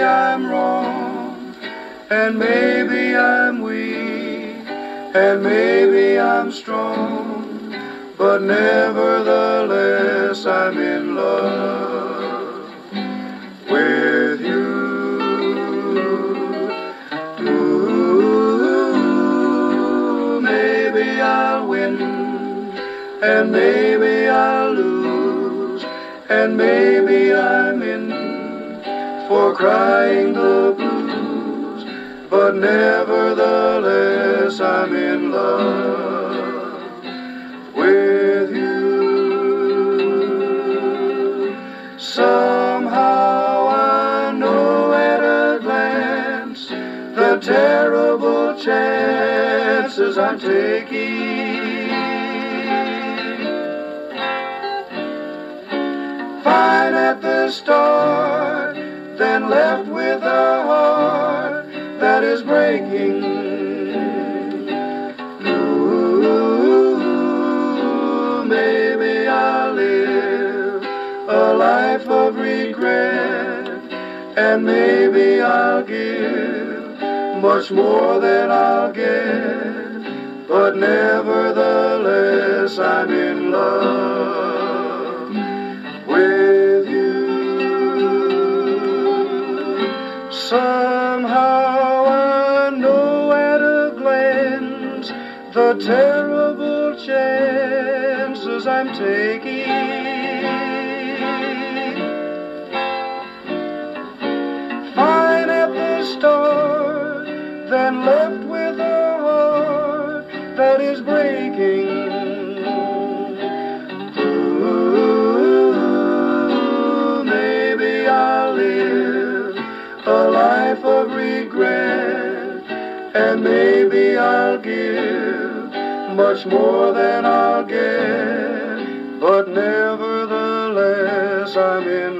I'm wrong, and maybe I'm weak, and maybe I'm strong, but nevertheless I'm in love with you. Ooh, maybe I'll win, and maybe I'll lose, and maybe I'm in for crying the blues, but nevertheless I'm in love with you. Somehow I know at a glance the terrible chances I'm taking. Fine at the start, then left with a heart that is breaking. Ooh, maybe I'll live a life of regret, and maybe I'll give much more than I'll get, but nevertheless I'm in love with you. Somehow I know at a glance the terrible chances I'm taking. Fine at the start, then left with a heart that is breaking. A life of regret, and maybe I'll give much more than I'll get, but nevertheless I'm in